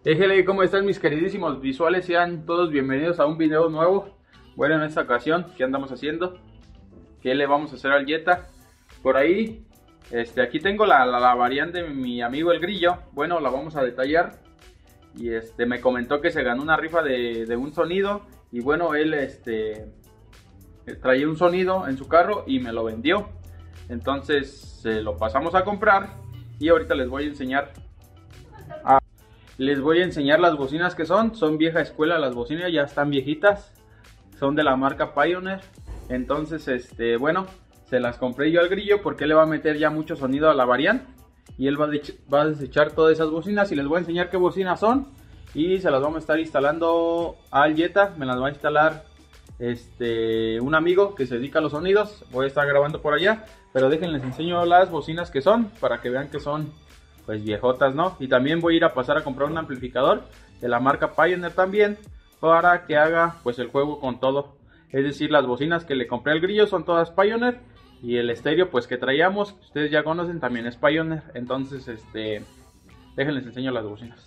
Ejele, ¿cómo están mis queridísimos visuales? Sean todos bienvenidos a un video nuevo. Bueno, en esta ocasión, ¿qué andamos haciendo? ¿Qué le vamos a hacer al Jetta? Por ahí, aquí tengo la variante de mi amigo el Grillo. Bueno, la vamos a detallar. Y me comentó que se ganó una rifa de un sonido. Y bueno, él traía un sonido en su carro y me lo vendió. Entonces, lo pasamos a comprar. Y ahorita les voy a enseñar las bocinas que son vieja escuela. Las bocinas ya están viejitas, son de la marca Pioneer. Entonces, bueno, se las compré yo al Grillo porque él le va a meter ya mucho sonido a la variante. Y él va a desechar todas esas bocinas y les voy a enseñar qué bocinas son. Y se las vamos a estar instalando al Jetta. Me las va a instalar un amigo que se dedica a los sonidos. Voy a estar grabando por allá, pero déjenles enseño las bocinas que son, para que vean que son pues viejotas, ¿no? Y también voy a ir a pasar a comprar un amplificador de la marca Pioneer también, para que haga pues el juego con todo. Es decir, las bocinas que le compré al Grillo son todas Pioneer, y el estéreo pues que traíamos, ustedes ya conocen, también es Pioneer. Entonces déjenles enseño las bocinas.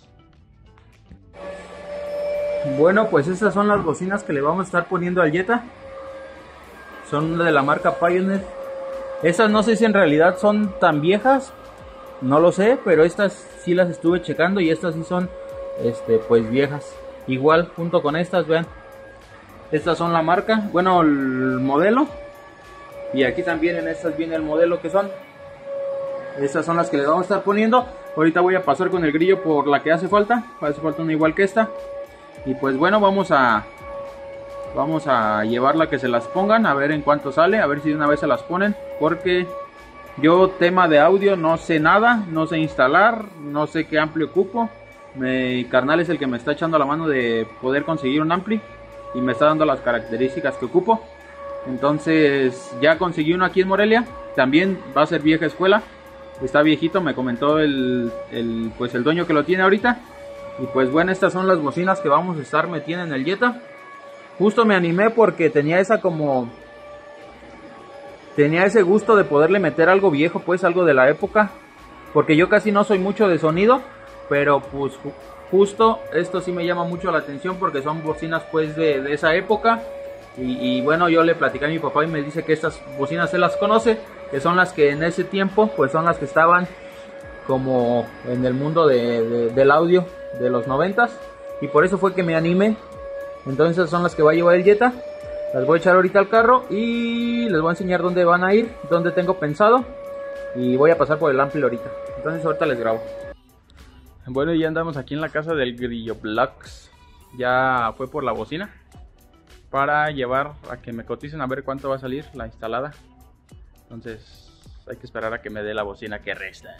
Bueno, pues estas son las bocinas que le vamos a estar poniendo al Jetta. Son de la marca Pioneer. Estas no sé si en realidad son tan viejas, no lo sé, pero estas sí las estuve checando y estas sí son pues viejas. Igual junto con estas, vean, estas son la marca, bueno, el modelo. Y aquí también en estas viene el modelo que son. Estas son las que le vamos a estar poniendo. Ahorita voy a pasar con el Grillo por la que hace falta una igual que esta. Y pues bueno, vamos a llevarla a que se las pongan, a ver en cuánto sale, a ver si de una vez se las ponen, porque yo tema de audio no sé nada, no sé instalar, no sé qué ampli ocupo. Mi carnal es el que me está echando la mano de poder conseguir un ampli y me está dando las características que ocupo. Entonces ya conseguí uno aquí en Morelia, también va a ser vieja escuela, está viejito, me comentó el dueño que lo tiene ahorita. Y pues bueno, estas son las bocinas que vamos a estar metiendo en el Jetta. Justo me animé porque tenía ese gusto de poderle meter algo viejo, pues algo de la época, porque yo casi no soy mucho de sonido, pero pues justo esto sí me llama mucho la atención porque son bocinas pues de esa época. Y bueno, yo le platicé a mi papá y me dice que estas bocinas él las conoce, que son las que en ese tiempo pues son las que estaban como en el mundo del audio de los 90s, y por eso fue que me animé. Entonces son las que va a llevar el Jetta. Las voy a echar ahorita al carro y les voy a enseñar dónde van a ir, dónde tengo pensado, y voy a pasar por el ampli ahorita. Entonces ahorita les grabo. Bueno, ya andamos aquí en la casa del Grillo Vlogs. Ya fue por la bocina para llevar a que me coticen a ver cuánto va a salir la instalada. Entonces hay que esperar a que me dé la bocina que resta.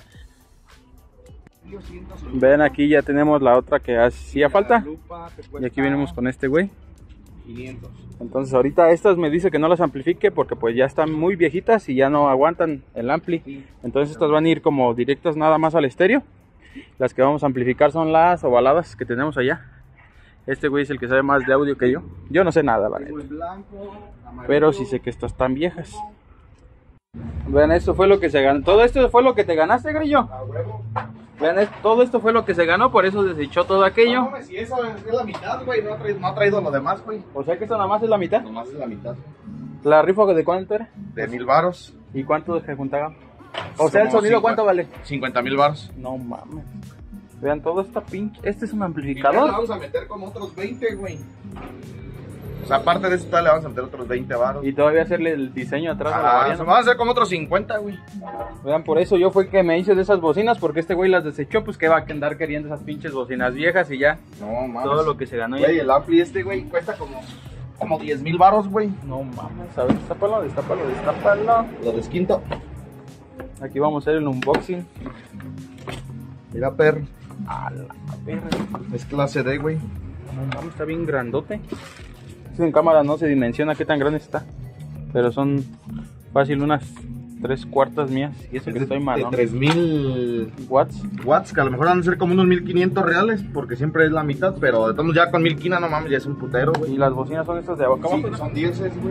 Ven, aquí ya tenemos la otra que hacía falta. Y aquí venimos con este güey. 500. Entonces ahorita estas me dice que no las amplifique porque pues ya están muy viejitas y ya no aguantan el ampli. Entonces estas van a ir como directas nada más al estéreo. Las que vamos a amplificar son las ovaladas que tenemos allá. Este güey es el que sabe más de audio que yo. Yo no sé nada, la neta, pero sí sé que estas están viejas. Vean, esto fue lo que se ganó. Todo esto fue lo que te ganaste, Grillo. A huevo. Vean, todo esto fue lo que se ganó, por eso desechó todo aquello. No, si eso es la mitad, güey, no ha traído lo demás, güey. O sea que esto nada más es la mitad. Nomás es la mitad. ¿La rifa de cuánto era? De 1000 varos. ¿Y cuánto se juntaba? O sea, el sonido, ¿cuánto vale? 50,000 varos. No mames. Vean, todo esta pinche. Este es un Y amplificador. le vamos a meter como otros 20, güey. O sea, aparte de eso, le vamos a meter otros 20 varos. Y todavía hacerle el diseño atrás de la variante. Vamos a hacer como otros 50, güey. Vean, por eso yo fue que me hice de esas bocinas, porque este güey las desechó, pues que va a andar queriendo esas pinches bocinas viejas y ya. No mames. Todo lo que se ganó. Güey, el ampli güey, cuesta como 10,000 varos, güey. No mames, a ver, destápalo. Lo desquinto. Aquí vamos a hacer el unboxing. Mira, perro. A la perra. Es clase D, güey. No mames, está bien grandote. En cámara no se dimensiona qué tan grande está, pero son fácil unas 3/4 mías. Y eso que estoy mal, ¿no? 3000 watts, que a lo mejor van a ser como unos 1500 reales, porque siempre es la mitad, pero de todos ya con 1500, no mames, ya es un putero, güey. Y las bocinas son estas de abajo. Sí, son 10, güey.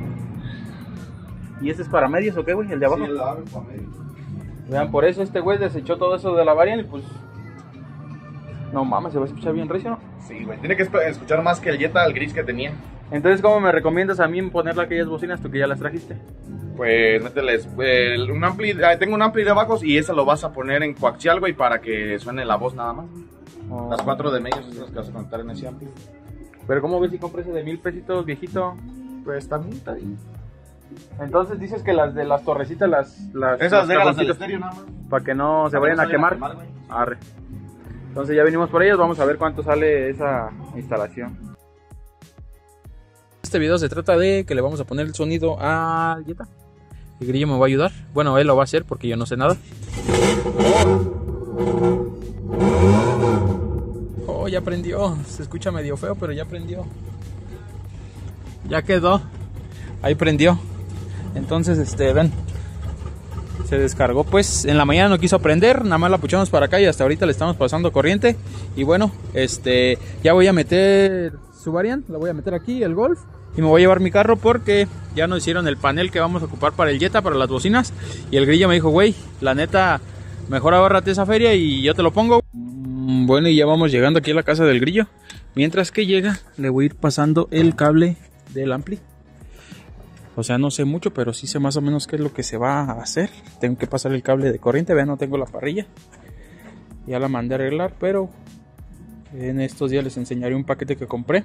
¿Y este es para medios o qué, güey? El de abajo. Sí, el abre para medios. Vean, por eso este güey desechó todo eso de la variante y pues No mames, se va a escuchar bien recio, ¿no? Sí, güey. Tiene que escuchar más que el Jetta, el gris que tenía. Entonces, ¿cómo me recomiendas a mí ponerle aquellas bocinas tú que ya las trajiste? Pues mételes un ampli, tengo un ampli de bajos y ese lo vas a poner en coaxial, güey, para que suene la voz nada más. Oh. Las 4 de medios son las que vas a conectar en ese ampli. Pero ¿cómo ves si compro ese de 1000 pesitos viejito? Pues está bien. Entonces dices que las de las torrecitas, Esas déjalas del estéreo nada más. para que no se vayan a quemar. Arre. Entonces ya venimos por ellas, vamos a ver cuánto sale esa instalación. Este video se trata de que le vamos a poner el sonido al Jetta. El Grillo me va a ayudar. Bueno, él lo va a hacer porque yo no sé nada. Oh, ya prendió. Se escucha medio feo, pero ya prendió. Ya quedó. Ahí prendió. Entonces, ven. Se descargó, pues en la mañana no quiso prender, nada más la puchamos para acá y hasta ahorita le estamos pasando corriente. Y bueno, ya voy a meter su variante, la voy a meter aquí, el Golf. Y me voy a llevar mi carro porque ya nos hicieron el panel que vamos a ocupar para el Jetta, para las bocinas. Y el Grillo me dijo, güey, la neta, mejor ahórrate esa feria y yo te lo pongo. Bueno, y ya vamos llegando aquí a la casa del Grillo. Mientras que llega, le voy a ir pasando el cable del ampli. O sea, no sé mucho, pero sí sé más o menos qué es lo que se va a hacer. Tengo que pasar el cable de corriente. Vean, no tengo la parrilla. Ya la mandé a arreglar, pero en estos días les enseñaré un paquete que compré,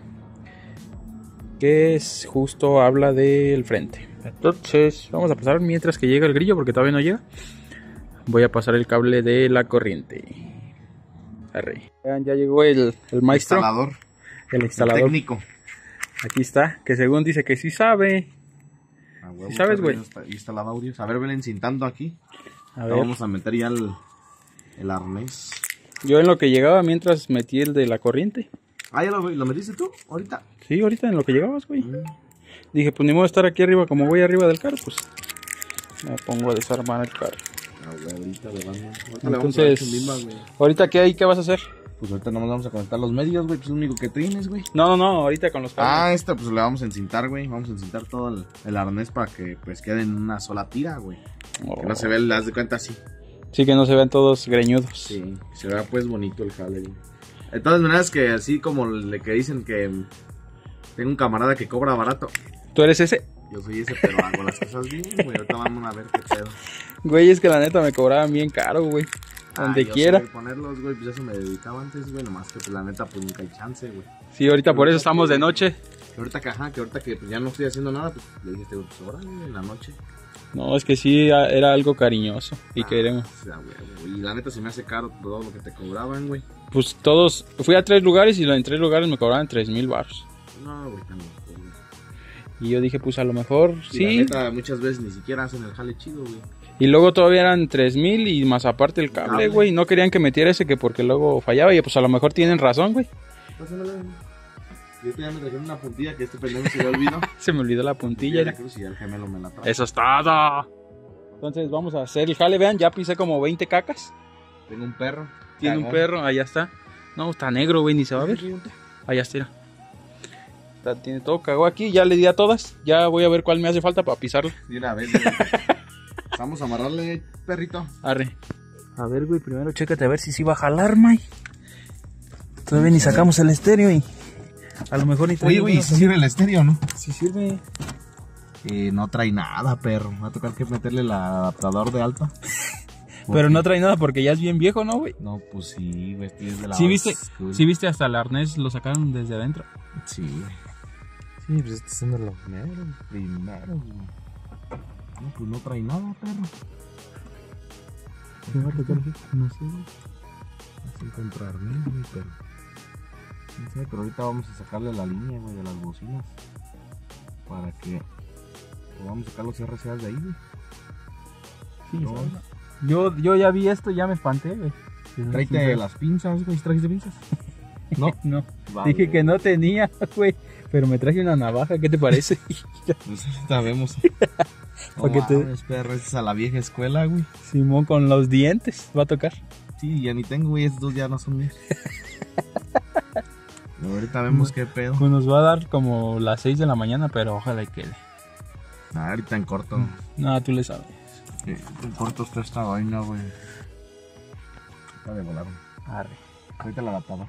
que es justo habla del frente. Entonces, vamos a pasar mientras que llega el Grillo, porque todavía no llega. Voy a pasar el cable de la corriente. Arre. Vean, ya llegó el maestro. El instalador. El técnico. Aquí está, que según dice que sí sabe. ¿Sí sabes, güey? Ahí está el audio. A ver, ven encintando aquí. A ver. Vamos a meter ya el arnés. Yo en lo que llegaba mientras metí el de la corriente. Ah, ¿ya lo metiste tú? ¿Ahorita? Sí, ahorita en lo que llegabas, güey. Dije, pues ni modo de estar aquí arriba, como voy arriba del carro, pues me pongo a desarmar el carro. Ah, güey, ahorita le vamos. Entonces, ¿ahorita qué hay? ¿Qué vas a hacer? Pues ahorita nomás vamos a conectar los medios, güey, pues es lo único que tienes, güey. No, ahorita con los cables. Pues le vamos a encintar, güey. Vamos a encintar todo el arnés para que pues quede en una sola tira, güey. Que no se vea, haz de cuenta así. Sí, que no se vean todos greñudos. Sí, que se vea pues bonito el jale, güey. De todas maneras que así como le que dicen que tengo un camarada que cobra barato. ¿Tú eres ese? Yo soy ese, pero hago las cosas bien, güey. Ahorita vamos a ver qué pedo. Güey, es que la neta me cobraban bien caro, güey. Donde quiera. Sé, ponerlos, güey, pues eso me dedicaba antes, güey. Nomás que pues la neta pues nunca hay chance, güey. Sí, ahorita por eso estamos de noche. Que ahorita que pues ya no estoy haciendo nada, pues le dije, pues órale, en la noche. No, es que sí era algo cariñoso y queremos. O sea, güey, y la neta se me hace caro todo lo que te cobraban, güey. Pues todos, fui a 3 lugares y en 3 lugares me cobraban 3000 baros. No, güey, también. Y yo dije, pues a lo mejor sí. La neta, muchas veces ni siquiera hacen el jale chido, güey. Y luego todavía eran 3000 y más aparte el cable, güey. No querían que metiera ese que porque luego fallaba y pues a lo mejor tienen razón, güey. Yo ya me trajeron una puntilla que este pendejo se le olvidó. Se me olvidó la puntilla. La cruz y el gemelo me la trajo. Eso es todo. Entonces vamos a hacer el jale, vean, ya pisé como 20 cacas. Tengo un perro. Tiene un perro, allá está. No, está negro, güey, ni se va a ver. Allá está. Tiene todo cagado aquí, ya le di a todas. Ya voy a ver cuál me hace falta para pisarlo. De una vez, vamos a amarrarle, perrito. Arre. A ver, güey, primero chécate a ver si sí va a jalar, May. Todavía ni sacamos el estéreo y a lo mejor ni trae. Oye, güey, ¿sí sirve el estéreo, no? Sí sirve. No trae nada, perro. Va a tocar que meterle el adaptador de alta. Pero no trae nada porque ya es bien viejo, ¿no, güey? No, pues sí, güey, es de la ¿Sí viste hasta el arnés lo sacaron desde adentro? Sí, güey. Sí, pues este es uno de los primeros, güey. No, pues no trae nada, perro. ¿Qué va a tocar? No sé, güey. Vas a encontrar, güey, pero... No sé, pero ahorita vamos a sacarle la línea, güey, de las bocinas. Para que podamos sacar los RCAs de ahí, güey. Sí, no. Yo ya vi esto y ya me espanté, güey. Tráete las pinzas, güey. ¿Trajiste pinzas? No, no. Vale. Dije que no tenía, güey. Pero me traje una navaja, ¿qué te parece? Pues ahorita vemos. Porque perro, es a la vieja escuela, güey. Simón con los dientes va a tocar. Sí, ya ni tengo, güey. Estos dos ya no son míos. Ahorita vemos qué pedo. Pues nos va a dar como las 6 de la mañana, pero ojalá y quede. Ahorita en corto. No, tú le sabes. En corto está esta vaina, güey. Está de volar. Arre. Ahorita el adaptador.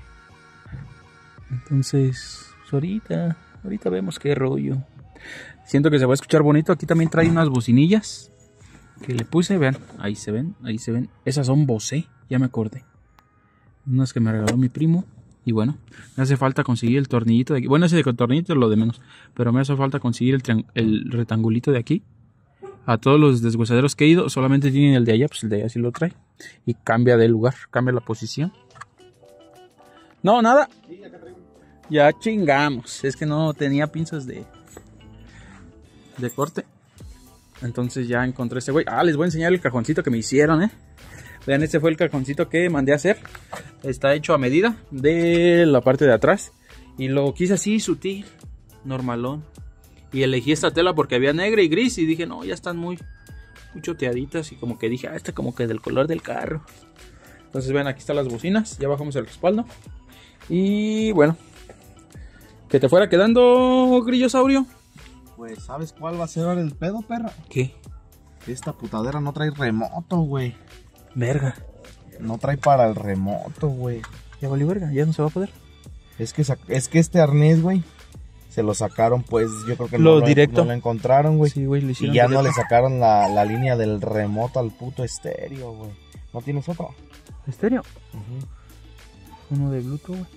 Entonces, pues ahorita vemos qué rollo. Siento que se va a escuchar bonito. Aquí también trae unas bocinillas que le puse, vean, ahí se ven. Esas son Bose, ya me acordé. Unas que me regaló mi primo. Y bueno, me hace falta conseguir el tornillito de aquí. Bueno, ese de tornillito es lo de menos. Pero me hace falta conseguir el rectangulito de aquí. A todos los deshuesaderos que he ido, solamente tienen el de allá. Pues el de allá sí lo trae. Y cambia de lugar, cambia la posición. No, nada. Ya chingamos. Es que no tenía pinzas de corte. Entonces ya encontré este güey. Les voy a enseñar el cajoncito que me hicieron, Vean, este fue el cajoncito que mandé a hacer. Está hecho a medida de la parte de atrás. Y lo quise así, sutil, normalón. Y elegí esta tela porque había negra y gris. Y dije, no, ya están muy choteaditas. Y como que dije, esta como que del color del carro. Entonces ven, aquí están las bocinas. Ya bajamos el respaldo. Y bueno, que te fuera quedando, Grillosaurio. Pues, ¿sabes cuál va a ser ahora el pedo, perra? ¿Qué? Esta putadera no trae remoto, güey. Verga. No trae para el remoto, güey. Ya valió verga, ya no se va a poder. Es que este arnés, güey, se lo sacaron, pues, yo creo que lo directo. No lo encontraron, güey. Sí, güey, lo hicieron y ya directo. no le sacaron la línea del remoto al puto estéreo, güey. ¿No tienes otro? ¿Estéreo? Uno de Bluetooth, güey.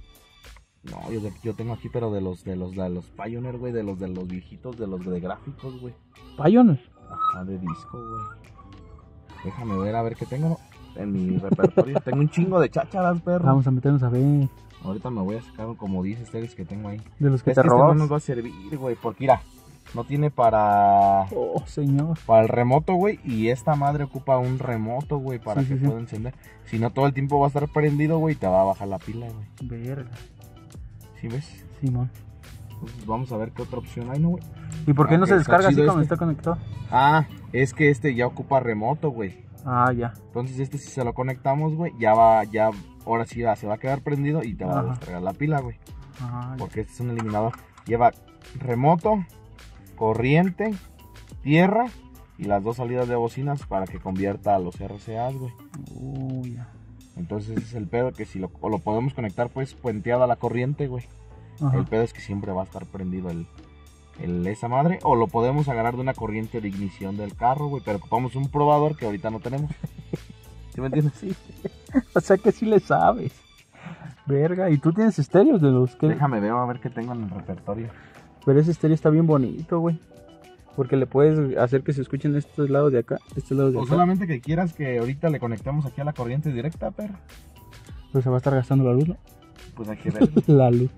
No, yo tengo aquí, pero de los Pioneer, güey, de los viejitos, de los de gráficos, güey. ¿Pioneer? Ajá, de disco, güey. Déjame ver a ver qué tengo en mi repertorio. Tengo un chingo de chácharas, perro. Vamos a meternos a ver. Ahorita me voy a sacar como 10 estéreos que tengo ahí. De los que te este robas. no nos va a servir, güey, porque mira, no tiene para... Oh, señor. Para el remoto, güey, y esta madre ocupa un remoto, güey, para que pueda encender. Si no, todo el tiempo va a estar prendido, güey, y te va a bajar la pila, güey. Verga. ¿Sí ves? Simón. Pues vamos a ver qué otra opción hay, ¿no, güey? ¿Y por qué no se descarga así cuando este. está conectado? Es que este ya ocupa remoto, güey. Ya. Entonces este si se lo conectamos, güey, ahora sí se va a quedar prendido y te va a descargar la pila, güey. Porque este es un eliminador. Lleva remoto, corriente, tierra y las dos salidas de bocinas para que convierta a los RCAs, güey. Ya. Entonces ese es el pedo, que si lo podemos conectar pues puenteado a la corriente, güey. El pedo es que siempre va a estar prendido esa madre, o lo podemos agarrar de una corriente de ignición del carro, güey, pero ocupamos un probador que ahorita no tenemos. ¿Sí me entiendes? Sí. O sea que sí le sabes. Verga, ¿y tú tienes estéreos de los que...? Déjame ver a ver qué tengo en el repertorio. Pero ese estéreo está bien bonito, güey. Porque le puedes hacer que se escuchen estos lados de acá, estos lados de acá. O solamente que quieras que ahorita le conectemos aquí a la corriente directa, perro. Pues se va a estar gastando la luz, ¿no? Pues hay que ver. La luz.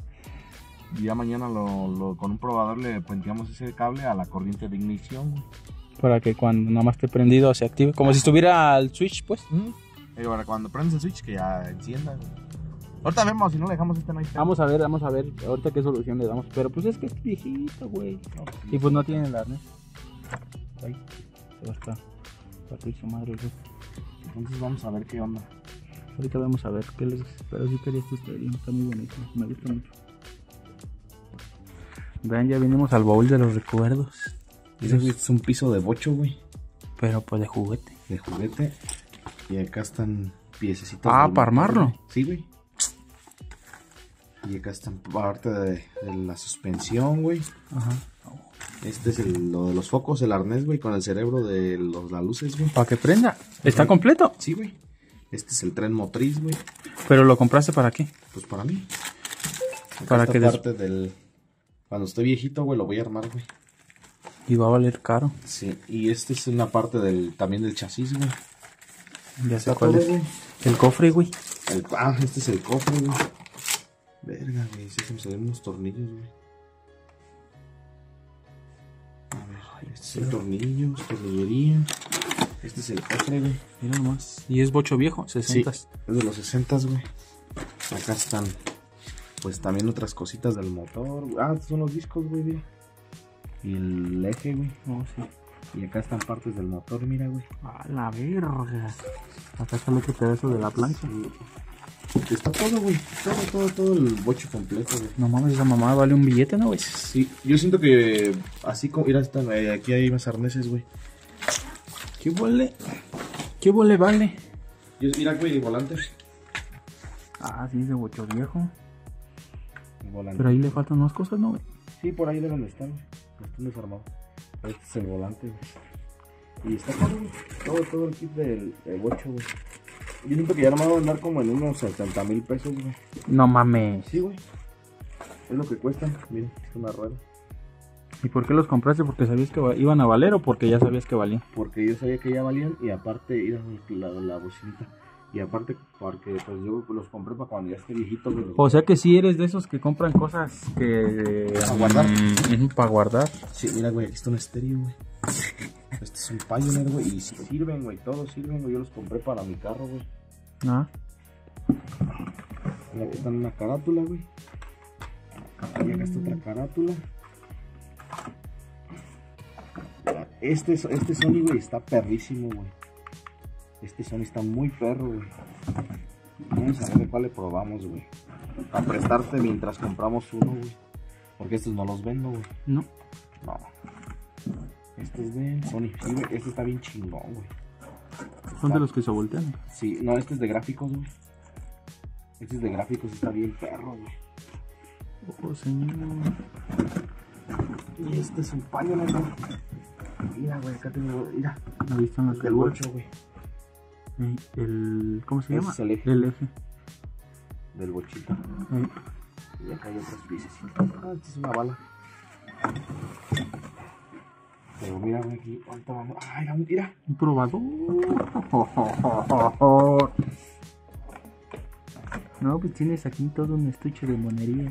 Y ya mañana con un probador le puenteamos ese cable a la corriente de ignición. Para que cuando nada más esté prendido se active. Como si estuviera al switch, pues. Ahora cuando prendes el switch que ya encienda, güey. Ahorita vemos, si no le dejamos no hay. Vamos a ver ahorita qué solución le damos. Pero pues es que es viejito, güey. Y pues no tiene el arnés. Ahí, se va a estar. Patricio, madre, güey. Entonces vamos a ver qué onda. Ahorita vamos a ver qué les... Pero sí quería este estéreo, está muy bonito, me gusta mucho. Vean, ya vinimos al baúl de los recuerdos. Ese es un piso de bocho, güey. Pero pues de juguete. De juguete. Y acá están piececitos. Para armarlo. Sí, güey. Y acá están parte de la suspensión, güey. Este es lo de los focos, el arnés, güey, con el cerebro de las luces, güey. Para que prenda. ¿Está completo? Sí, güey. Este es el tren motriz, güey. ¿Pero lo compraste para qué? Pues para mí. Acá para que parte del... Cuando esté viejito, güey, lo voy a armar, güey. Y va a valer caro. Sí, y este es una parte también del chasis, güey. Ya sé cuál es. El cofre, güey. Este es el cofre, güey. Verga, güey, se me salen unos tornillos, güey. A ver, este es el tornillo, tornillería. Este es el cofre, güey. Mira nomás. Y es bocho viejo, 60. Sí, es de los 60, güey. Acá están, pues también otras cositas del motor. Estos son los discos, güey, mira. Y el eje, güey. Sí. Y acá están partes del motor, mira, güey. La verga. Acá está el otro pedazo de la plancha. Está todo, güey. Todo el bocho completo, güey. No mames, esa mamá vale un billete, ¿no, güey? Sí, yo siento que así como... Mira, aquí hay más arneses, güey. ¿Qué vale? ¿Qué vale? Mira, güey, volantes. Ah, sí, es de bocho viejo. El volante. Pero ahí le faltan más cosas, ¿no, güey? Sí, por ahí deben estar, güey. Están desarmados. Este es el volante, güey. Y está caro, güey. Todo el kit del bocho, güey. Yo siento que ya no me va a andar como en unos 60,000 pesos, güey. No mames. Sí, güey. Es lo que cuesta. Miren, es una rueda. ¿Y por qué los compraste? ¿Porque sabías que iban a valer o porque ya sabías que valían? Porque yo sabía que ya valían y aparte, mira la bocinita. Y aparte, porque pues yo los compré para cuando ya esté viejito, güey. O sea que sí eres de esos que compran cosas que... ¿Para guardar? Para guardar. Sí, mira, güey, aquí está un estéreo, güey. Este es un Pioneer, güey. Y si sirven, güey, todos sirven, güey. Yo los compré para mi carro, güey. Ah. Mira, aquí está una carátula, güey. Y acá está otra carátula. Este Sony, güey, está perrísimo, güey. Este Sony está muy perro, güey. Vamos a ver cuál le probamos, güey. A prestarte mientras compramos uno, güey. Porque estos no los vendo, güey. No. No. Este es de Sony. Sí, güey, este está bien chingón, güey. Son de los que se voltean. Sí, no, este es de gráficos, güey. Este es de gráficos, está bien perro, güey. Oh, señor. Y este es un Pioneer, güey. Mira, güey, acá tengo, mira. Ahí están las El 8, güey. ¿Cómo se llama? Es el eje. El eje. Del bochito. Y acá hay otras piezas. Ah, esta es una bala. Pero mira, güey, aquí, ahorita vamos. Ay, mira. Un probador. No, pues tienes aquí todo un estuche de monerías.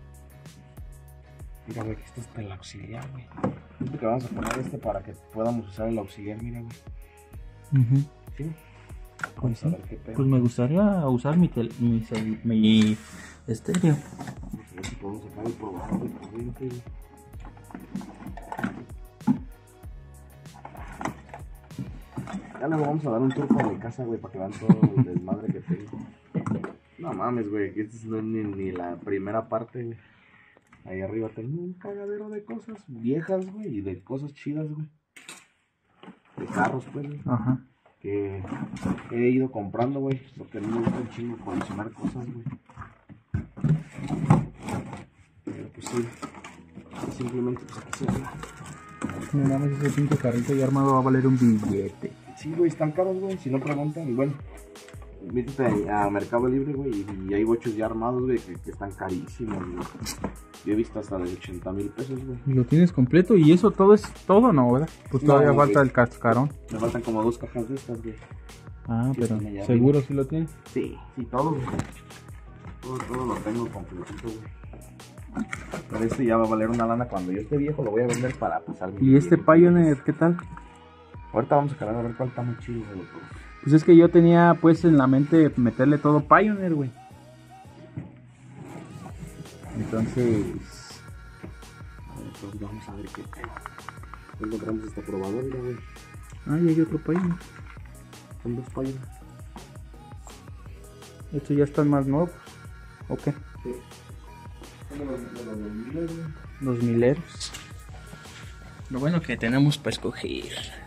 Mira, güey, que esto es el auxiliar, güey. Siento que vamos a poner este para que podamos usar el auxiliar, mira, güey. ¿Sí? Vamos a ver qué pedo. Pues me gustaría usar mi estéreo. Vamos a ver si podemos sacar el probador de corriente, güey. Ya le vamos a dar un tour por mi casa, güey, para que vean todo el desmadre que tengo. No mames, güey, que esta no es ni la primera parte, güey. Ahí arriba tengo un cagadero de cosas viejas, güey, y de cosas chidas, güey. De carros, pues, güey. Ajá. Que he ido comprando, güey, porque no me gusta un chingo coleccionar cosas, güey. Pero pues sí, simplemente pues aquí se ve. No mames, ese pinche carrito ya armado va a valer un billete. Sí, güey, están caros, güey, si no preguntan, y bueno, métete a Mercado Libre, güey, y hay bochos ya armados, güey, que están carísimos, güey. Yo he visto hasta de 80,000 pesos, güey. ¿Lo tienes completo? ¿Y eso todo es todo, no, verdad? Pues No, todavía güey. falta el cascarón. Me faltan como 2 cajas de estas, güey. Ah, Sí, pero están allá ¿seguro arriba. sí lo tienes? Sí, todo, güey. Todo lo tengo completito, güey. Pero este ya va a valer una lana cuando yo esté viejo, lo voy a vender para pasar mi ¿Y este vida. Pioneer qué tal? Ahorita vamos a calar a ver cuál está muy chido, güey. Pues es que yo tenía pues en la mente meterle todo Pioneer, güey. Entonces... Entonces vamos a ver qué pedo. Encontramos este probador, mira, güey. Ah, y hay otro Pioneer. Son 2 Pioneer. Estos ya están más nuevos. ¿O qué? Sí. Son de los 2000, güey. Los mileros. Lo bueno que tenemos para escoger.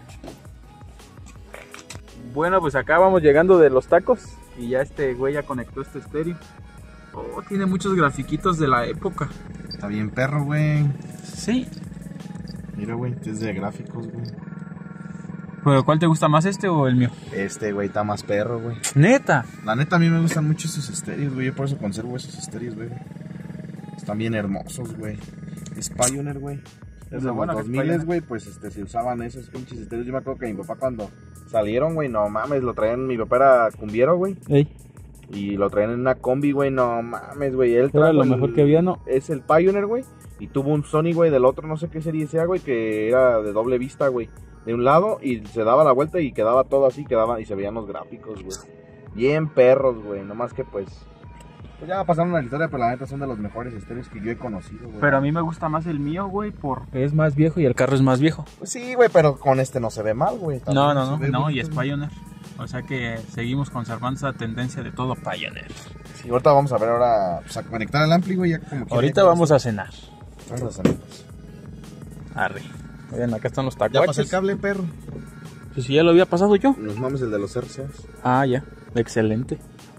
Bueno, pues acá vamos llegando de los tacos. Y ya este güey ya conectó este estéreo. Oh, tiene muchos grafiquitos de la época. Está bien perro, güey. Sí. Mira, güey, este es de gráficos, güey. ¿Pero cuál te gusta más, este o el mío? Este, güey, está más perro, güey. Neta. La neta, a mí me gustan mucho esos estéreos, güey. Yo por eso conservo esos estéreos, güey. Están bien hermosos, güey. Es Pioneer, güey. Desde los 2000, güey, pues se usaban esos pinches estéreos. Yo me acuerdo que mi papá cuando salieron, güey, no mames, lo traían, mi papá era cumbiero, güey. Ey. Y lo traían en una combi, güey, no mames, güey. Él Era lo trajo mejor que había, ¿no? Es el Pioneer, güey. Y tuvo un Sony, güey, del otro, no sé qué serie sea, güey, que era de doble vista, güey. De un lado y se daba la vuelta y quedaba todo así, y se veían los gráficos, güey. Bien perros, güey, nomás que pues ya pasaron la historia, pero la neta son de los mejores estéreos que yo he conocido, güey. Pero a mí me gusta más el mío, güey, porque es más viejo y el carro es más viejo. Pues sí, güey, pero con este no se ve mal, güey. No, y es Pioneer. O sea que seguimos conservando esa tendencia de todo Pioneer. Sí, ahorita vamos a ver pues a conectar el ampli, güey, ya como que Ahorita vamos a cenar. Vamos a cenar. Arre. Oigan, acá están los Ya tacuaches. pasé el cable, perro. Pues si ya lo había pasado yo. Nos mames el de los RCAs. Ah, ya. Excelente.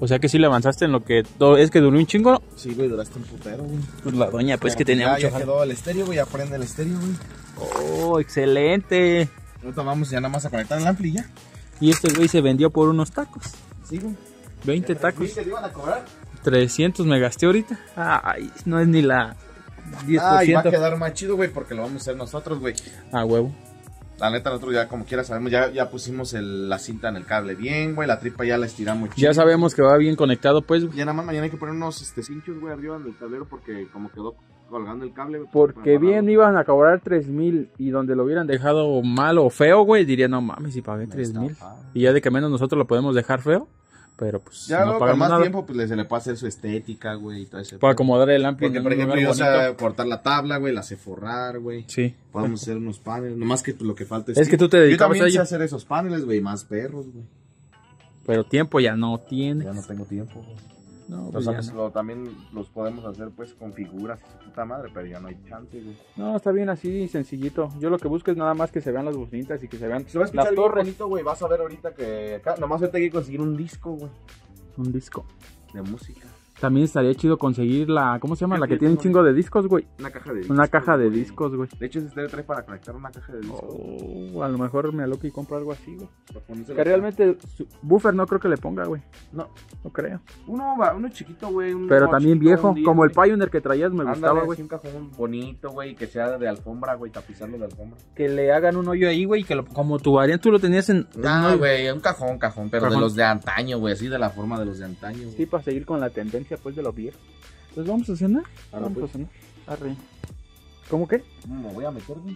O sea que sí le avanzaste en lo que todo es que duró un chingo. Sí, güey, duraste un putero, güey. Pues la doña, pues pero que tenía mucho. Ya quedó el estéreo, güey, ya prende el estéreo, güey. Oh, excelente. Ahorita vamos ya nada más a conectar el ampli ya. Y este güey se vendió por unos tacos. Sí, güey. 20 tacos. ¿Te iban a cobrar? 300 me gasté ahorita. Ay, no es ni la 10%. Ay, va a quedar más chido, güey, porque lo vamos a hacer nosotros, güey. Ah, huevo. La neta, nosotros ya como quiera sabemos, ya pusimos la cinta en el cable bien, güey, la tripa ya la estiramos chido. Ya sabemos que va bien conectado, pues. Ya nada más mañana hay que poner unos cinchos, güey, arriba del tablero porque como quedó colgando el cable, güey. Porque bien iban a cobrar 3,000 y donde lo hubieran dejado mal o feo, güey, diría, no mames, si pagué 3,000. Y ya de que menos nosotros lo podemos dejar feo, pero pues ya no con más nada. tiempo, pues se le puede hacer su estética, güey, y todo eso. Para acomodar el ampli. Porque, por ejemplo, yo sé cortar la tabla, güey, la sé forrar, güey. Sí. Podemos hacer unos paneles, nomás que lo que falta es que tú te dedicabas yo también a sé ello. hacer esos paneles, güey, más perros, güey. Pero tiempo ya no tiene. Ya no tengo tiempo, güey. No, pues ya no. También los podemos hacer, pues, con figuras y su puta madre, pero ya no hay chance, güey. No, está bien así, sencillito. Yo lo que busco es nada más que se vean las bocinitas y que se vean Se va a escuchar las bien torres. bonito, güey. Vas a ver ahorita que acá, nomás ahorita hay que conseguir un disco, güey, Un disco. de música. También estaría chido conseguir la, ¿cómo se llama? Creo La que que tiene un tengo- chingo de discos, güey. Una caja de discos. Una caja de güey. discos, güey. De hecho, ese estéreo trae para conectar una caja de discos. Oh, a lo mejor me aloco y compro algo así, güey. Para ponérselo Que acá. realmente buffer no creo que le ponga, güey. No, No creo. uno chiquito, güey. Pero también chiquito, viejo, un 10, como el güey. Pioneer que traías me Ándale, gustaba, así güey. un cajón bonito, güey, que sea de alfombra, güey, tapizarlo de alfombra. Que le hagan un hoyo ahí, güey, y que como tu variante tú lo tenías en... No, güey, un cajón, pero Cajón. de los de antaño, güey, así de la forma de los de antaño, güey. Sí, para seguir con la tendencia, pues, de los viejos. Pues vamos a cenar. Ahora, Vamos pues. a cenar. Arre. ¿Cómo qué? ¿Cómo me voy a meter, güey?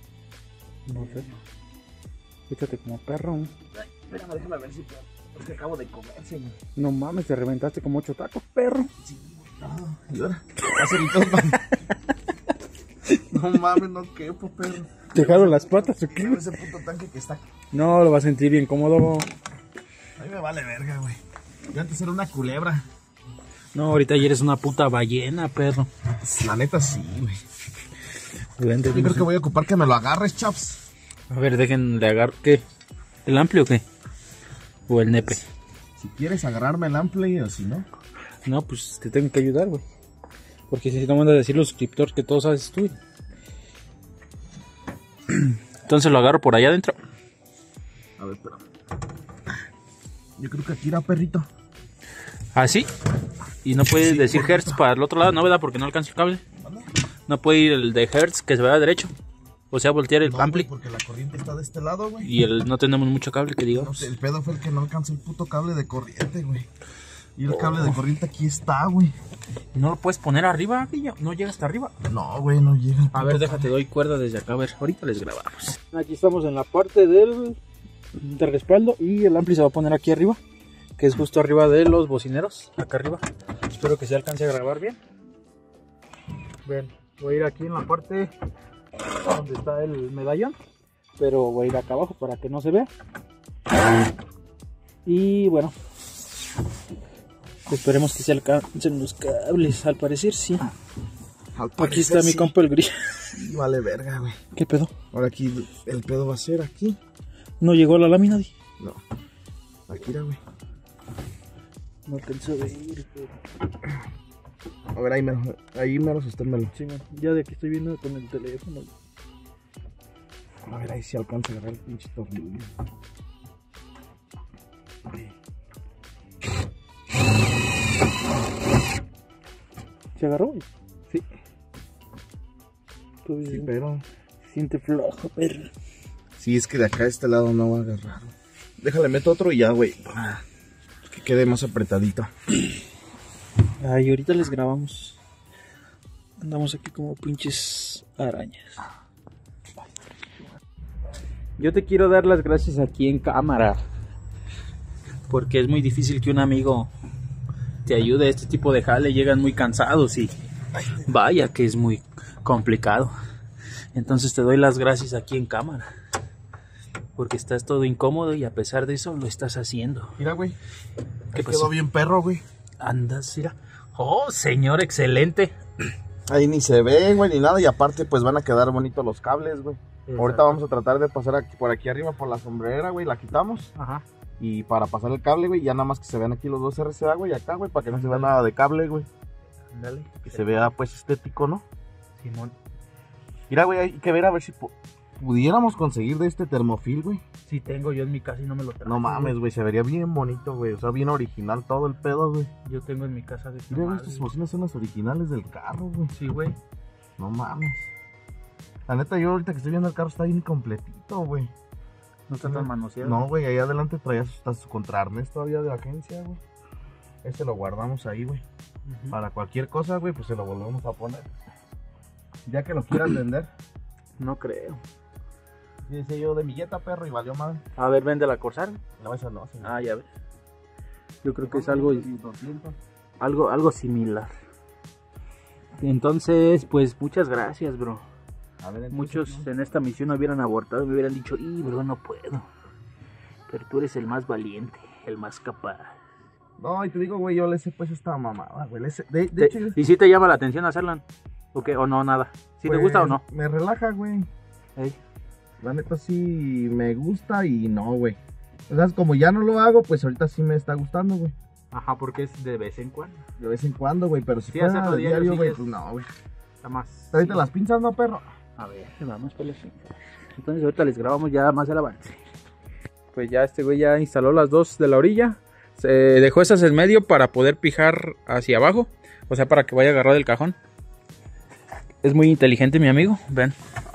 No sé. Échate como perro. Espérame, déjame ver si puedo. Es que acabo de comer, señor. No mames, te reventaste como 8 tacos, perro. Sí, no, y ahora, no mames, no quepo, perro. ¿Te jalo las patas o qué? Mira ese puto tanque que está aquí. No, lo vas a sentir bien cómodo. A mí me vale verga, güey. Yo antes era una culebra. No, ahorita ya eres una puta ballena, perro. La neta sí, güey. Vente, Yo creo que voy a ocupar que me lo agarres, chaps. A ver, déjenle agarrar. ¿Qué? ¿El amplio o qué? ¿O el nepe? Si quieres agarrarme el ampli o si no. No, pues te tengo que ayudar, güey. Porque si no van a decir los suscriptores que todos sabes tú. Entonces lo agarro por allá adentro. A ver, espérame. Yo creo que aquí era perrito. ¿Así? Y no puedes Sí, decir por hertz para el otro lado, ¿no, verdad? Porque no alcanza el cable. No puede ir el de hertz que se vaya derecho. O sea, voltear el No, ampli. güey, porque la corriente está de este lado, güey. Y no tenemos mucho cable, que No digamos. sé, el pedo fue el que no alcanzó el puto cable de corriente, güey. Y el cable de corriente aquí está, güey. ¿No lo puedes poner arriba, Guillo? ¿No llega hasta arriba? No, güey, no llega. A ver, déjate, doy cuerda desde acá. A ver, ahorita les grabamos. Aquí estamos en la parte del respaldo y el ampli se va a poner aquí arriba, que es justo arriba de los bocineros, acá arriba. Espero que se alcance a grabar bien. Ven, voy a ir aquí en la parte donde está el medallón, pero voy a ir acá abajo para que no se vea. Y bueno, esperemos que se alcancen los cables. Al parecer sí. Aquí está mi compa el gris. Sí, vale verga, güey. ¿Qué pedo? Ahora aquí el pedo va a ser aquí. ¿No llegó la lámina? No. Aquí era, güey. No alcanzó a ver. A ver, ahí mero sosténmelo. Sí, man, ya de que estoy viendo con el teléfono. A ver, ahí sí alcanza a agarrar el pinche tornillo. ¿Se agarró? Sí. Sí, pero... Se siente flojo, perro. Sí, es que de acá a este lado no va a agarrar. Déjale, meto otro y ya, güey. Para que quede más apretadito. Ay, ahorita les grabamos. Andamos aquí como pinches arañas. Yo te quiero dar las gracias aquí en cámara. Porque es muy difícil que un amigo te ayude a este tipo de jale. Llegan muy cansados y vaya que es muy complicado. Entonces te doy las gracias aquí en cámara. Porque estás todo incómodo y a pesar de eso lo estás haciendo. Mira, güey. ¿Qué Quedó pasó? bien perro, güey. Andas, mira. Oh, señor, excelente. Ahí ni se ve, güey, ni nada. Y aparte, pues van a quedar bonitos los cables, güey. Ahorita vamos a tratar de pasar por aquí arriba por la sombrerera, güey. La quitamos. Ajá. Y para pasar el cable, güey, ya nada más que se vean aquí los dos RCA, güey, acá, güey, para que no se vea nada de cable, güey. Dale. Que se vea, pues, estético, ¿no? Simón. Mira, güey, hay que ver a ver si pudiéramos conseguir de este termofil, güey. Sí tengo yo en mi casa y no me lo traje. No mames, güey, se vería bien bonito, güey. O sea, bien original todo el pedo, güey. Yo tengo en mi casa de esta Mira, güey, madre, estas bocinas son las originales del carro, güey. Sí, güey. No mames. La neta, yo ahorita que estoy viendo el carro está bien completito, güey. No está tan manoseado. No, güey, ahí adelante traías hasta su contraarnés todavía de la agencia, güey. Este lo guardamos ahí, güey. Para cualquier cosa, güey, pues se lo volvemos a poner. Ya que lo quieras vender. No creo. Dice yo de milleta, perro, y valió madre. A ver, vende la Corsair. No, esa no. Señor. Ah, ya ves. Yo creo que es algo similar. Entonces, pues muchas gracias, bro. A ver, entonces, Muchos en esta misión hubieran abortado y me hubieran dicho, bro, no puedo. Pero tú eres el más valiente, el más capaz. No, y te digo, güey, yo le sé pues esta mamada, güey. De hecho, ¿Y si te llama la atención hacerla? ¿O qué? ¿O no, nada? ¿Sí pues, te gusta o no? Me relaja, güey. Ey. La neta sí me gusta y no, güey. O sea, como ya no lo hago, pues ahorita sí me está gustando, güey. Ajá, porque es de vez en cuando. De vez en cuando, güey, pero si Sí, fuera hacerlo diario, güey, sí pues no, güey. Está más. Ahorita las pinzas, ¿no, perro? A ver, vamos por los pinzas. Entonces ahorita les grabamos ya más el avance. Pues ya este güey ya instaló las dos de la orilla. Se dejó esas en medio para poder pijar hacia abajo. O sea, para que vaya agarrado el cajón. Es muy inteligente mi amigo, ven.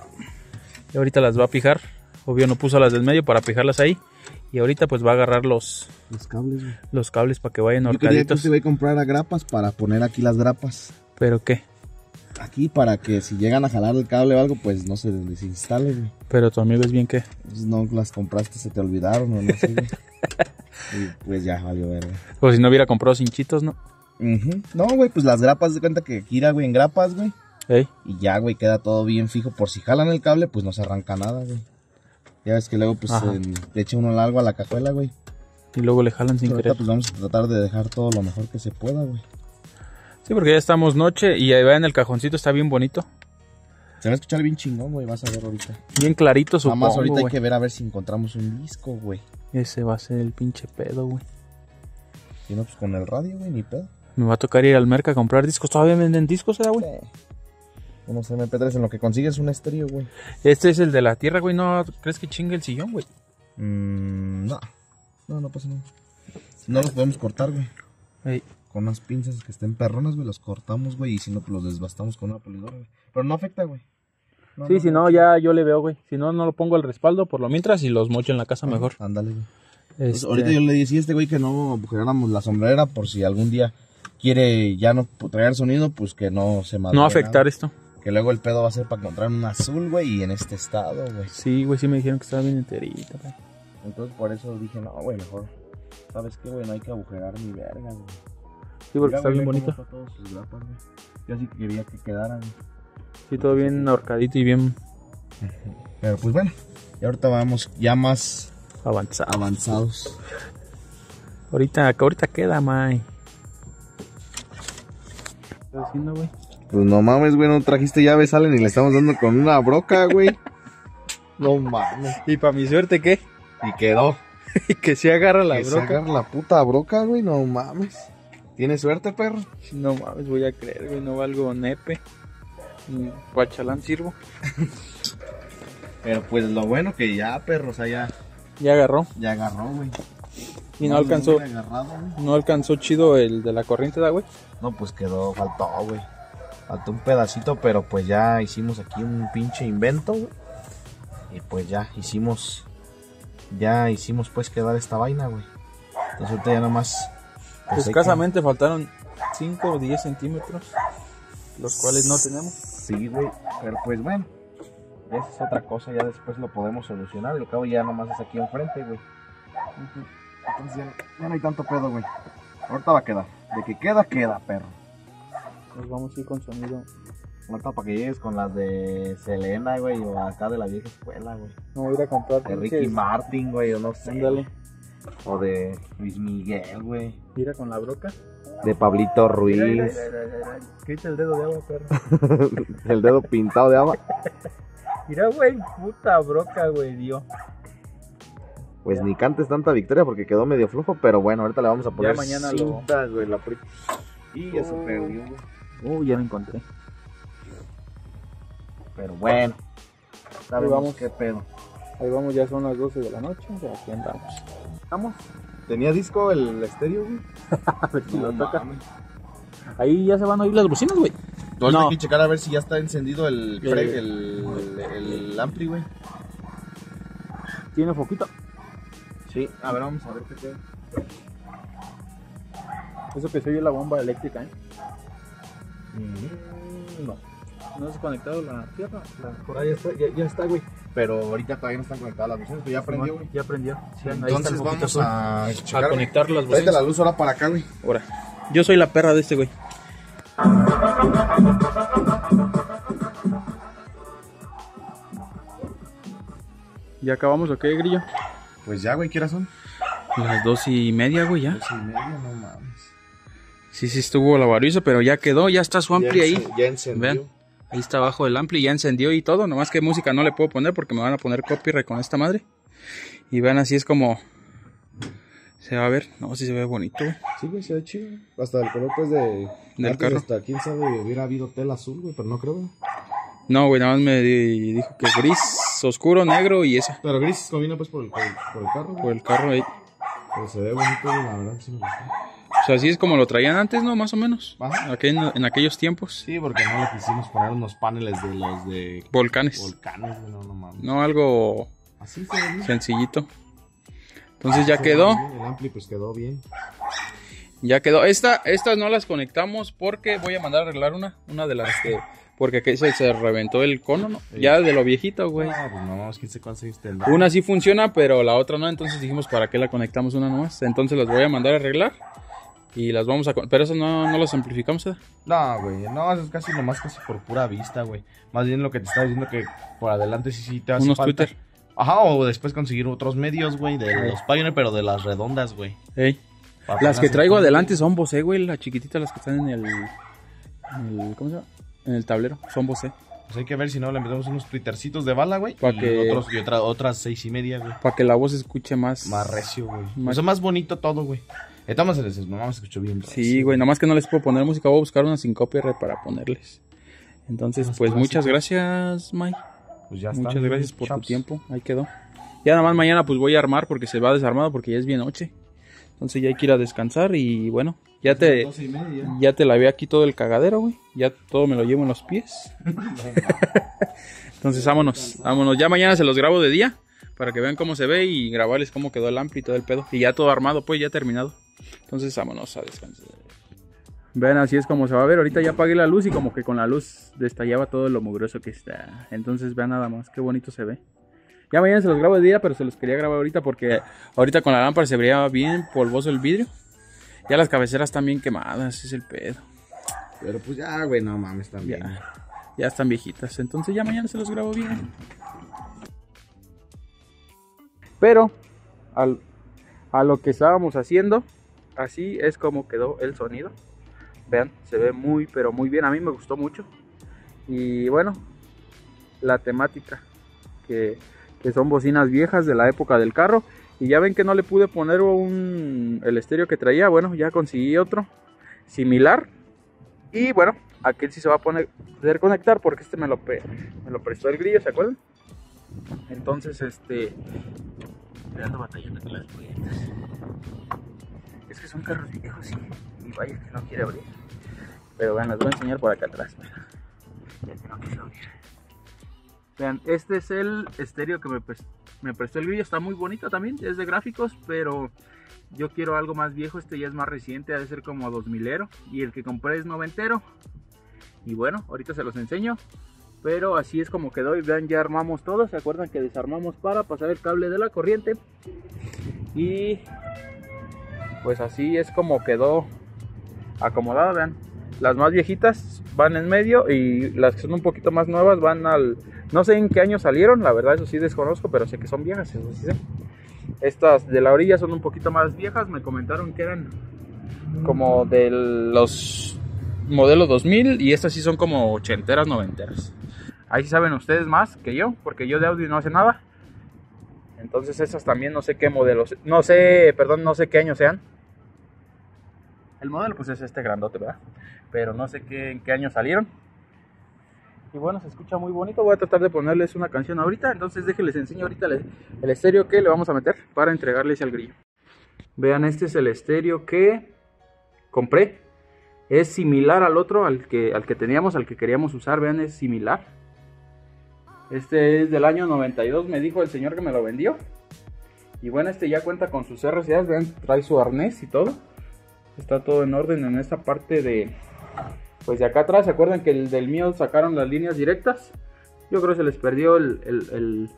Y ahorita las va a pijar. Obvio no puso las del medio para pijarlas ahí. Y ahorita pues va a agarrar los cables, güey. Los cables para que vayan Yo quería que horcaditos. te voy a comprar a grapas para poner aquí las grapas. ¿Pero qué? Aquí para que si llegan a jalar el cable o algo, pues no se desinstale, güey. Pero tu amigo es bien que... Pues no las compraste, se te olvidaron o no sé, güey. Y pues ya valió verga. O si no hubiera comprado cinchitos, ¿no? No, güey, pues las grapas, de cuenta que gira, güey, en grapas, güey. ¿Eh? Y ya, güey, queda todo bien fijo. Por si jalan el cable, pues no se arranca nada, güey. Ya ves que luego, pues, le echa uno algo a la cajuela, güey. Y luego le jalan sin Ahorita, querer. pues vamos a tratar de dejar todo lo mejor que se pueda, güey. Sí, porque ya estamos noche y ahí va en el cajoncito, está bien bonito. Se va a escuchar bien chingón, güey, vas a ver ahorita. Bien clarito, supongo, Nada más ahorita güey. hay que ver si encontramos un disco, güey. Ese va a ser el pinche pedo, güey. Y no, pues con el radio, güey, ni pedo. Me va a tocar ir al mercado a comprar discos. ¿Todavía venden discos, güey? Sí. Unos MP3 en lo que consigues un estéreo, güey. Este es el de la tierra, güey. ¿No crees que chingue el sillón, güey? No. No pasa nada. No los podemos cortar, güey. Ey. Con unas pinzas que estén perronas, güey, los cortamos, güey. Y si no, pues los desbastamos con una polidora, güey. Pero no afecta, güey. Sí, si no, ya yo le veo, güey. Si no, no lo pongo al respaldo por lo mientras y los mocho en la casa mejor. Ándale, güey. Pues ahorita yo le decía a este güey que no agujeráramos la sombrera por si algún día quiere ya no traer sonido, pues que no se madre. No afectar esto. Que luego el pedo va a ser para encontrar un azul, güey, y en este estado, güey. Sí, güey, sí me dijeron que estaba bien enterita, güey. Entonces por eso dije, no, güey, mejor. ¿Sabes qué, güey? No hay que agujerar mi verga, güey. Sí, porque Mira, está güey, bien cómo bonito. está todos sus grapas, güey. Yo sí quería que quedaran. Sí, todo bien ahorcadito y bien Pero pues bueno, y ahorita vamos ya más avanzados. avanzados. Ahorita queda, May. ¿Qué estás haciendo, güey? Pues no mames, güey, no trajiste llaves, Allen, y le estamos dando con una broca, güey. No mames. ¿Y para mi suerte qué? Y quedó. Y que se agarra la Que se broca. agarra la puta broca, güey, no mames. ¿Tienes suerte, perro? No mames, voy a creer, güey, no valgo nepe. Ni guachalán sirvo. Pero pues lo bueno que ya, perro, o sea, ya Ya agarró, güey. Y no alcanzó. Agarrado, güey. No alcanzó chido el de la corriente, güey. No, pues faltó, güey. Faltó un pedacito, pero pues ya hicimos aquí un pinche invento, güey. Y pues ya hicimos pues quedar esta vaina, güey. Entonces ahorita ya nomás... Pues Escasamente faltaron 5 o 10 centímetros, los cuales no tenemos. Sí, güey, pero pues bueno, esa es otra cosa, ya después lo podemos solucionar. Y lo cabo ya nomás es aquí enfrente, güey. Entonces ya no hay tanto pedo, güey. Ahorita va a quedar. De que queda, perro. Nos vamos a ir con sonido. Ahorita para que llegues con las de Selena, güey, o acá de la vieja escuela, güey. No voy a ir a comprar. De Ricky Martin, güey, o no sé. Ándale. O de Luis Miguel, güey. Mira con la broca. De Pablito Ruiz. Quita el dedo de agua, perro. El dedo pintado de agua. Mira, güey, puta broca, güey, Dios. pues ni cantes tanta victoria porque quedó medio flojo, pero bueno, ahorita le vamos a poner mañana cinta, güey, y ya se perdió, güey. Ya lo encontré. Pero bueno, Ahí vamos. qué pedo. Ahí vamos, ya son las 12 de la noche, o sea, aquí andamos. ¿Estamos? ¿Tenía disco el estéreo, güey? A ver si lo toca. Ahí ya se van a oír las bocinas, güey. Ahorita hay que checar a ver si ya está encendido el ampli, güey. ¿Tiene foquito? Sí, a ver, vamos a ver qué pedo. Eso que se oye la bomba eléctrica, ¿eh? No. ¿No se ha conectado la tierra? Por ahí ya está, güey. Pero ahorita todavía no están conectadas las bocinas, pero ya prendió, güey. Ya prendió. Sí, entonces vamos a checar, a conectar las bocinas. bocinas. La luz ahora para acá, güey. Ahora, yo soy la perra de este güey. ¿Ya acabamos o qué, Grillo? Pues ya, güey, ¿qué horas son? Las 2:30, güey, ya. 2:30, no mames. Sí, estuvo la variza, pero ya quedó, ya está su ampli ahí. Ya encendió. Vean, ahí está abajo del ampli, ya encendió y todo. Nomás que música no le puedo poner porque me van a poner copyright con esta madre. Y vean, así es como se va a ver. No, sí se ve bonito, güey. Sí, güey, se ve chido. Hasta el color, pues, del carro. Hasta, quién sabe, hubiera habido tela azul, güey, pero no creo, güey. No, güey, nada más me dijo que gris, oscuro, negro y ese. Pero gris combina, pues, por el carro, güey. Por el carro ahí. Pero se ve bonito, güey, la verdad, sí me gustó. O sea, así es como lo traían antes, ¿no? Más o menos. Ajá. En aquellos tiempos. Sí, porque no le quisimos poner unos paneles de los de... Volcanes. Volcanes, no mames. No, algo así se ve bien. Sencillito. Entonces ya quedó. El ampli pues quedó bien. Ya quedó. Estas no las conectamos porque voy a mandar a arreglar una de las que... Porque aquí se reventó el cono, ¿no? Sí. Ya de lo viejito, güey. No, pues no, es que se conseguiste el... Una sí funciona, pero la otra no. Entonces dijimos, ¿para qué la conectamos una nomás? Entonces las voy a mandar a arreglar. Y las vamos a... Pero eso no las amplificamos, ¿eh? No, güey. No, eso es casi por pura vista, güey. Más bien lo que te estaba diciendo que por adelante sí te hace unos falta. Twitter. Ajá, o después conseguir otros medios, güey, de los Pioneer, pero de las redondas, güey. Ey. Las que traigo adelante son Bose, güey. Las chiquititas, las que están en el ¿cómo se llama? En el tablero. Son Bose. Pues hay que ver si no le metemos unos twittercitos de bala, güey. Y otras 6:30, güey. Para que la voz se escuche más recio, güey. O sea, más bonito todo, güey. Estamos en el mamá se escuchó bien. Sí, güey, nada más que no les puedo poner música, voy a buscar una sin copyright para ponerles. Entonces, pues muchas gracias, Mike. Pues ya está. Muchas gracias por tu tiempo, ahí quedó. Ya nada más mañana pues voy a armar porque se va desarmado porque ya es bien noche. Entonces ya hay que ir a descansar y bueno, ya te lavé aquí todo el cagadero, güey. Ya todo me lo llevo en los pies. Entonces vámonos. Ya mañana se los grabo de día para que vean cómo se ve y grabarles cómo quedó el ampli y todo el pedo. Y ya todo armado, pues ya terminado. Entonces vámonos a descansar. Vean, así es como se va a ver. Ahorita ya apagué la luz y como que con la luz destallaba todo lo mugroso que está. Entonces vean nada más, qué bonito se ve. Ya mañana se los grabo de día, pero se los quería grabar ahorita porque ahorita con la lámpara se vería bien polvoso el vidrio. Ya las cabeceras están bien quemadas, es el pedo. Pero pues ya, güey, no mames, están bien. Ya están viejitas, entonces ya mañana se los grabo bien. Pero a lo que estábamos haciendo, así es como quedó el sonido. Vean, se ve muy, pero muy bien. A mí me gustó mucho. Y bueno, la temática, que son bocinas viejas de la época del carro. Y ya ven que no le pude poner el estéreo que traía. Bueno, ya conseguí otro similar. Y bueno, aquel sí se va a poder conectar porque este me lo prestó el Grillo, ¿se acuerdan? Entonces, me ando batallando con las puertas. Es que son carros viejos y vaya que no quiere abrir. Pero vean, les voy a enseñar por acá atrás. Ya que no quiere abrir. Vean, este es el estéreo que me prestó el Grillo. Está muy bonito también, es de gráficos, pero yo quiero algo más viejo. Este ya es más reciente, ha de ser como 2000ero. Y el que compré es noventero. Y bueno, ahorita se los enseño. Pero así es como quedó y vean, ya armamos todo. ¿Se acuerdan que desarmamos para pasar el cable de la corriente? Y pues así es como quedó acomodada, vean. Las más viejitas van en medio y las que son un poquito más nuevas van no sé en qué año salieron, la verdad eso sí desconozco, pero sé que son viejas, eso sí sé. Estas de la orilla son un poquito más viejas, me comentaron que eran como de los modelos 2000 y estas sí son como ochenteras, noventeras. Ahí sí saben ustedes más que yo, porque yo de audio no sé nada. Entonces esas también no sé qué modelos, no sé qué años sean. El modelo pues es este grandote, ¿verdad? Pero no sé en qué año salieron. Y bueno, se escucha muy bonito. Voy a tratar de ponerles una canción ahorita. Entonces déjenles enseño ahorita el estéreo que le vamos a meter para entregarles al grillo. Vean, este es el estéreo que compré. Es similar al otro, al que teníamos, al que queríamos usar. Vean, es similar. Este es del año 92, me dijo el señor que me lo vendió. Y bueno, este ya cuenta con sus RCAs. Vean, trae su arnés y todo. Está todo en orden en esta parte de... Pues de acá atrás. ¿Se acuerdan que el del mío sacaron las líneas directas? Yo creo que se les perdió el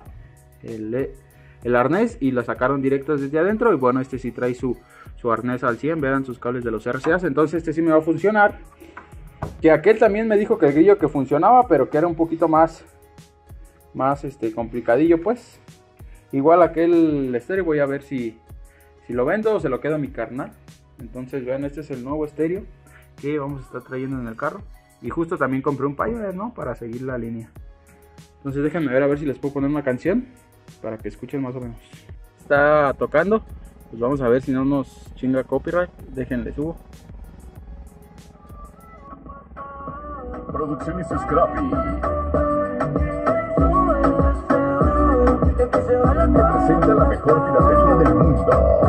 arnés y lo sacaron directas desde adentro. Y bueno, este sí trae su arnés al 100. Vean sus cables de los RCAs. Entonces este sí me va a funcionar. Que aquel también me dijo que el grillo que funcionaba, pero que era un poquito más complicadillo pues. Igual aquel estéreo voy a ver si lo vendo o se lo quedo a mi carnal. Entonces vean, este es el nuevo estéreo que vamos a estar trayendo en el carro. Y justo también compré un Pioneer, ¿no? Para seguir la línea. Entonces déjenme ver a ver si les puedo poner una canción para que escuchen más o menos. Está tocando, pues vamos a ver si no nos chinga copyright. Déjenle subo. Producciones Scrappy. Representa la mejor piratería del mundo.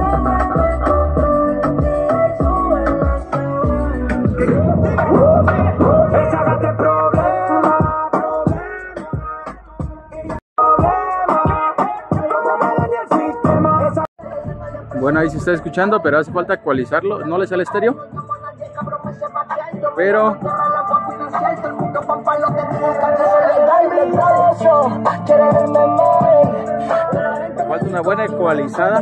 Bueno, ahí se está escuchando, pero hace falta actualizarlo. No le sale estéreo, pero falta una buena ecualizada.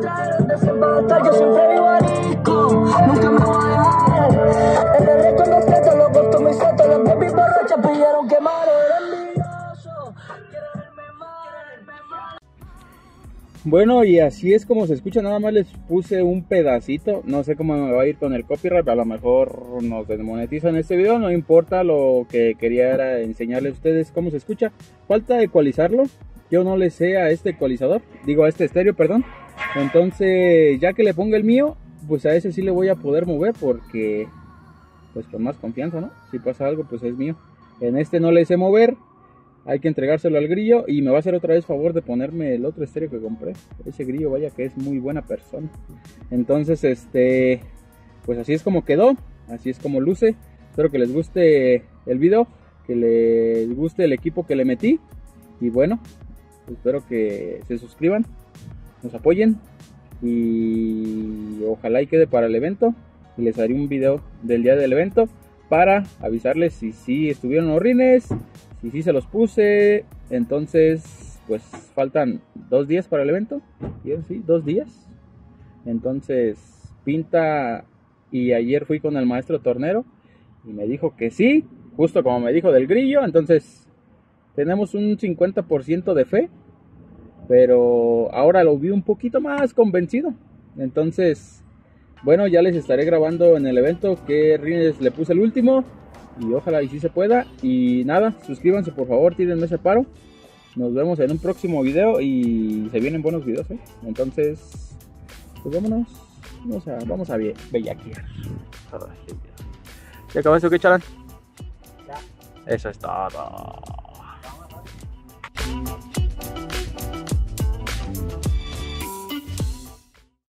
Bueno, y así es como se escucha. Nada más les puse un pedacito. No sé cómo me va a ir con el copyright. A lo mejor nos desmonetizan este video. No importa, lo que quería era enseñarles a ustedes cómo se escucha. Falta ecualizarlo. Yo no le sé a este ecualizador, digo a este estéreo, perdón. Entonces ya que le ponga el mío, pues a ese sí le voy a poder mover, porque pues con más confianza, ¿no? Si pasa algo, pues es mío. En este no le sé mover. Hay que entregárselo al grillo. Y me va a hacer otra vez favor de ponerme el otro estéreo que compré. Ese grillo, vaya que es muy buena persona. Entonces, pues así es como quedó. Así es como luce. Espero que les guste el video, que les guste el equipo que le metí. Y bueno, espero que se suscriban, nos apoyen. Y ojalá y quede para el evento. Y les haré un video del día del evento para avisarles si sí estuvieron los rines, si sí se los puse. Entonces pues faltan 2 días para el evento. Sí, 2 días. Entonces pinta. Y ayer fui con el maestro tornero y me dijo que sí, justo como me dijo del grillo. Entonces tenemos un 50% de fe, pero ahora lo vi un poquito más convencido. Entonces bueno, ya les estaré grabando en el evento qué rines le puse el último. Y ojalá y sí se pueda. Y nada, suscríbanse por favor, tírenme ese paro. Nos vemos en un próximo video. Y se vienen buenos videos, ¿eh? Entonces pues vámonos. Vamos a bellaquear. ¿Ya acabó eso, qué, Chalan? Ya. Eso es todo.